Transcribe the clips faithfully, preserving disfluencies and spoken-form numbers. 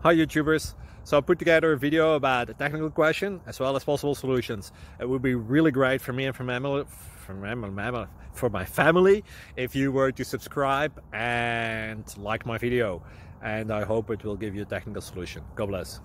Hi YouTubers! So I put together a video about a technical question as well as possible solutions. It would be really great for me and for, family, for, my, for my family if you were to subscribe and like my video. And I hope it will give you a technical solution. God bless.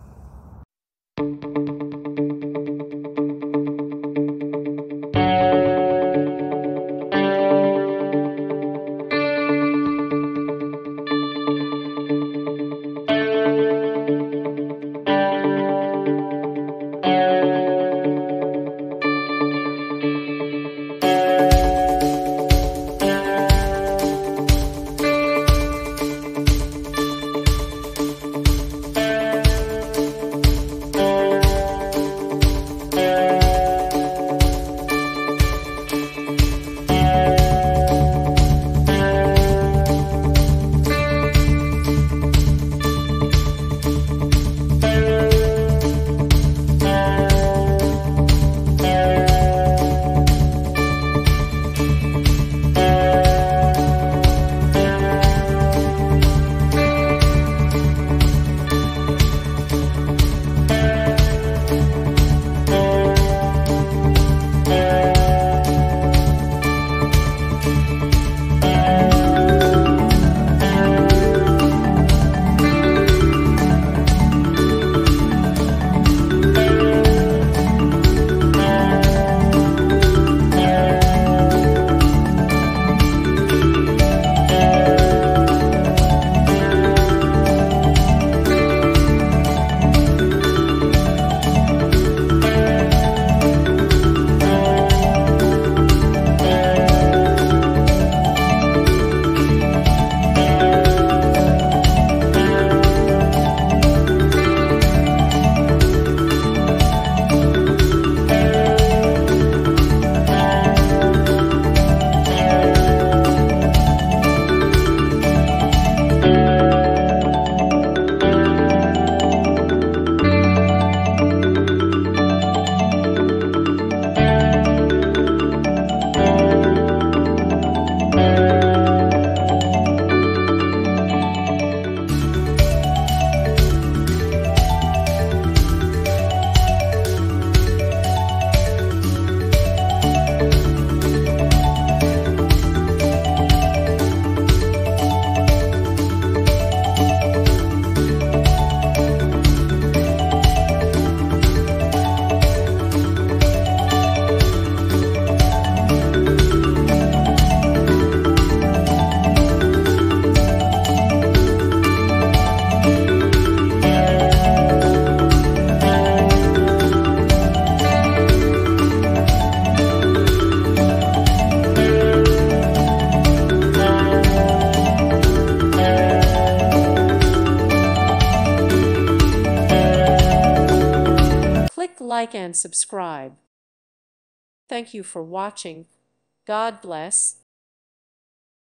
Like and subscribe. Thank you for watching. God bless.